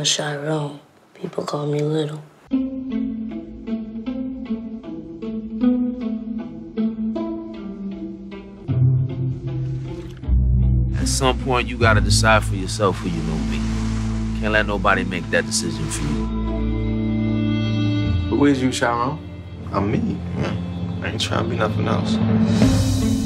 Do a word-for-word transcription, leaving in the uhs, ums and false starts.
Chiron. People call me Little. At some point, you gotta decide for yourself who you gonna be. Can't let nobody make that decision for you. Who is you, Chiron? I'm me, man. I ain't trying to be nothing else.